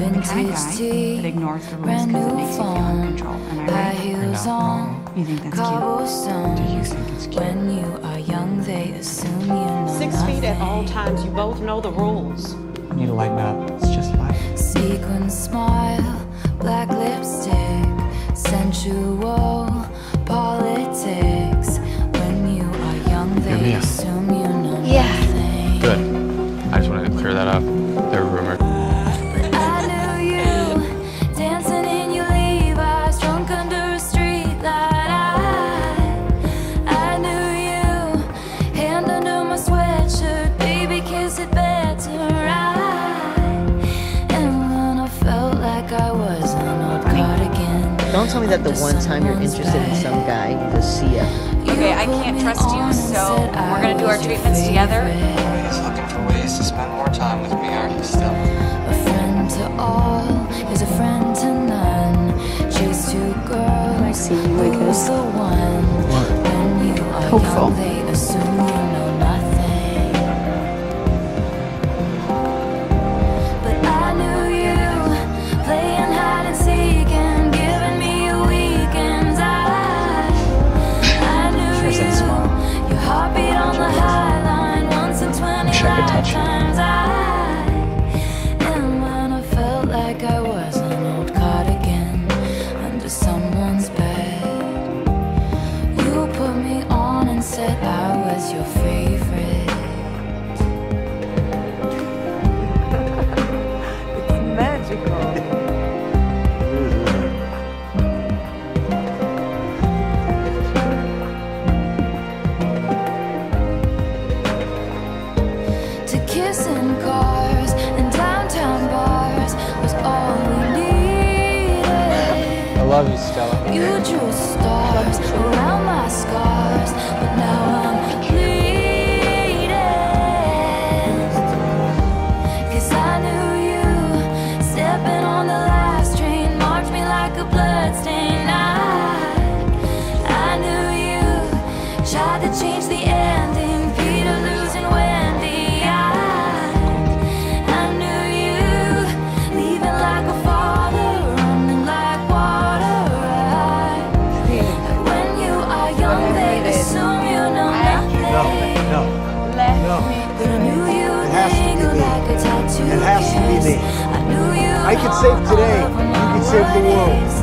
I'm the kind of guy that ignores the rules because it makes you feel in control. Am I right? Heels on, You think that's cute? cobblestone. Do you think it's cute? When you are young, they assume you know 6 feet at all nothing. times. You both know the rules. You need to lighten up. It's just life. Sequin smile, black lipstick, sensual politics. When you are young, they Mia. assume you know Yeah. nothing. Good. I just wanted to clear that up. They're rumored. But I knew you, dancing in your Levi's, drunk under a street light. I knew you, hand under my sweatshirt, baby, kiss it better. And when I felt like I was an old cardigan. Don't tell me that the one time you're interested in some guy, the CF. Okay, I can't trust you, so we're gonna do our treatments together. He's looking for ways to spend more time with me, aren't you still? A friend to all is a friend to none. Chase two girls. I see you like Who's this? the one? When you are Hopeful. young, they assume you know nothing. But I knew you, playing hide and seek and giving me your weekends. I knew Sure seems you, small. your heartbeat on the high line once in 20 Wish I could touch you. lifetimes. And when I felt like I was an old cardigan under someone's bed, you put me on and said I was your favorite. It's magical. To kiss in cars and downtown bars was all we needed. I love you, Stella. You drew stars around my scars, but now I'm bleeding. 'Cause I knew you, stepping on the last train, marked me like a bloodstain. I knew you, tried to change the ending, Peter losing Wendy. I knew you, leaving like a father, running like water. When you are young, they assume you know nothing. No. But I knew you has to be lingered me. like a tattoo It has to be kiss. me. I knew you I can save today. love You can save the world. holidays.